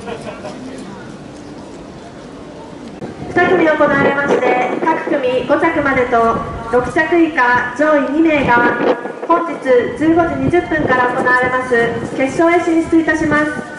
2組行われまして、各組5着までと6着以下上位2名が本日15時20分から行われます決勝へ進出いたします。